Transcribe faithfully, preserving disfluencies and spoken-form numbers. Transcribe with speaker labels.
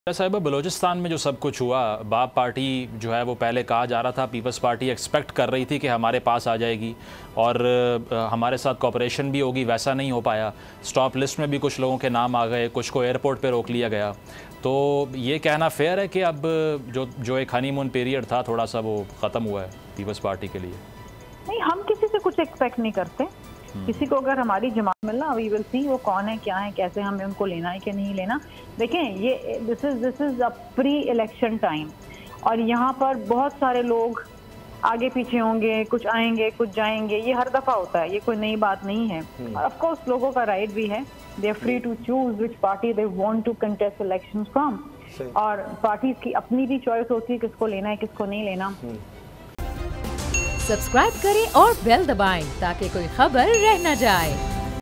Speaker 1: साहिबा, बलूचिस्तान में जो सब कुछ हुआ, बाप पार्टी जो है वो पहले कहा जा रहा था, पीपल्स पार्टी एक्सपेक्ट कर रही थी कि हमारे पास आ जाएगी और हमारे साथ कोऑपरेशन भी होगी, वैसा नहीं हो पाया। स्टॉप लिस्ट में भी कुछ लोगों के नाम आ गए, कुछ को एयरपोर्ट पे रोक लिया गया। तो ये कहना फेयर है कि अब जो जो एक हनीमून पीरियड था थोड़ा सा वो ख़त्म हुआ है पीपल्स पार्टी के लिए?
Speaker 2: नहीं, हम किसी से कुछ एक्सपेक्ट नहीं करते। किसी को अगर हमारी जमात मिलना, वी विल सी वो कौन है, क्या है, कैसे हमें उनको लेना है कि नहीं लेना। देखें, ये this is this is a pre election time और यहाँ पर बहुत सारे लोग आगे पीछे होंगे, कुछ आएंगे कुछ जाएंगे, ये हर दफा होता है, ये कोई नई बात नहीं है। ऑफ कोर्स लोगों का राइट भी है, they are free to choose which party they want to contest elections from, और पार्टीज की अपनी भी चॉइस होती है किसको लेना है किसको नहीं लेना।
Speaker 3: सब्सक्राइब करें और बेल दबाएं ताकि कोई खबर रह न जाए।